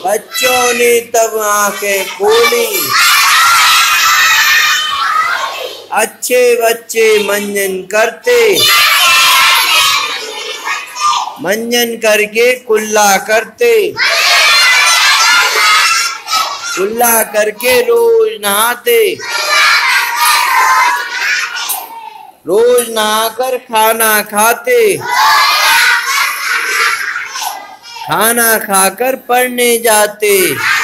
बच्चों ने तब आंखें खोली, अच्छे बच्चे मंजन करते, मंजन करके कुल्ला करते, कुल्ला करके रोज नहाते, रोज नहाकर खाना खाते, खाना खाकर पढ़ने जाते।